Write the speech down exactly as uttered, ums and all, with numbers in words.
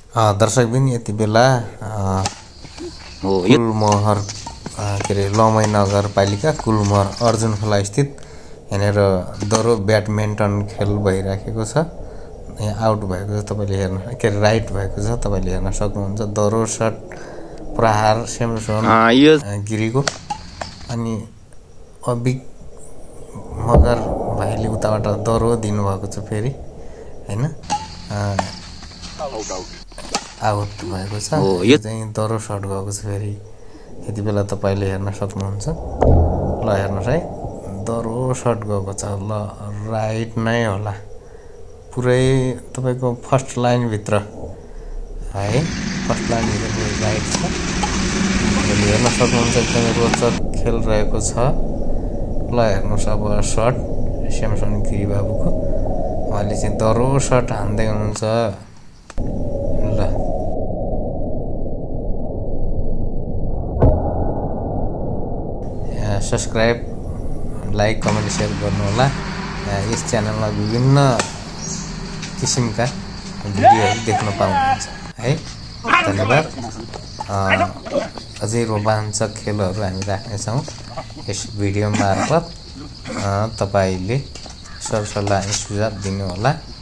दर्शकबिन यति बेला कुलमोहर के अरे लमई नगरपालिका कुलमोहर अर्जुन खोला स्थित यहाँनिर दरो ब्याडमिन्टन खेल भइराखेको छ। यहाँ आउट भएको छ तपाईले हेर्न के अरे राइट भएको छ तपाईले हेर्न सक्नुहुन्छ। दरो सट प्रहार सेमसन गिरीको अनि अबिक मगर भाइले उताबाट दरो दिनुभएको छ फेरि हैन आउट भएको छ। यो चाहिँ दरो सट गएको छ फेरि यति बेला तपाईले हेर्न सक्नुहुन्छ। ल हेर्नुस् है दरो सट गएको छ। ल राइट नै होला पुरै तपाईको फर्स्ट लाइन भित्र है फर्स्ट लाइन भित्र राइट छ। तपाईले हेर्न सक्नुहुन्छ एकदमै रोचक खेल रहेको छ। ल हेर्नुस् अब सट स्यामसन गिरी बाबुको उहाँले चाहिँ दरो सट हान्दै हुनुहुन्छ। ल सब्सक्राइब लाइक कमेन्ट सेयर गर्नु होला। यस च्यानलमा विभिन्न किसिमका भिडियोहरू देख्न पाउनुहुन्छ है। धन्यवाद। अझै रोमाञ्चक खेलहरू हामी राख्नेछौँ यस भिडियो मार्फत। तपाईले सरसल्लाह सुझाव दिनु होला।